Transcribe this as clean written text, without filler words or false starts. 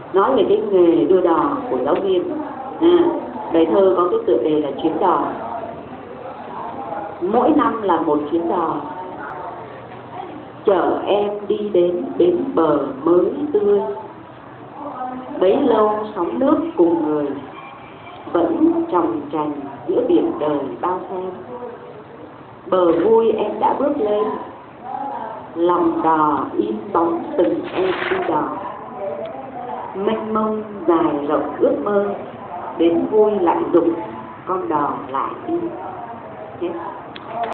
nói về cái nghề đưa đò của giáo viên. Bài thơ có cái tựa đề là Chuyến đò. Mỗi năm là một chuyến đò, chở em đi đến bến bờ mới tươi. Bấy lâu sóng nước cùng người, vẫn tròng trành giữa biển đời bao xem. Bờ vui em đã bước lên, lòng đò in bóng từng em đi đò. Mênh mông dài rộng ước mơ, đến vui lại dục con đò lại đi. Yes.